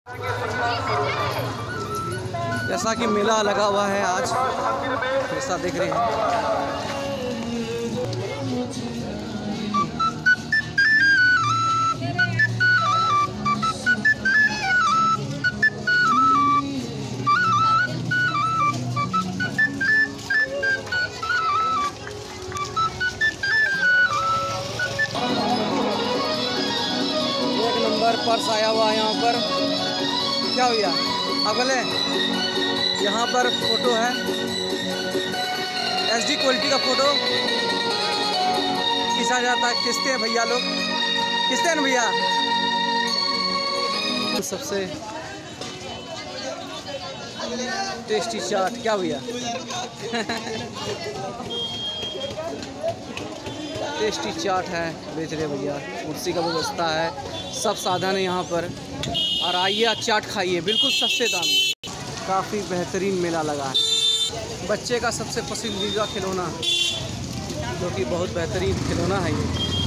जैसा कि मेला लगा हुआ है आज, जैसा देख रहे हैं। पर्स आया हुआ है यहाँ पर। क्या हुआ आप बोले? यहाँ पर फोटो है, HD क्वालिटी का फोटो खींचा जाता है। खींचते हैं भैया लोग, खींचते हैं ना भैया। सबसे टेस्टी चाट क्या भैया? टेस्टी चाट है, बेच रहे भैया। कुर्सी का व्यवस्था है, सब साधन है यहाँ पर। और आइए चाट खाइए बिल्कुल सस्ते दाम में। काफ़ी बेहतरीन मेला लगा है। बच्चे का सबसे पसंदीदा खिलौना, जो कि बहुत बेहतरीन खिलौना है ये।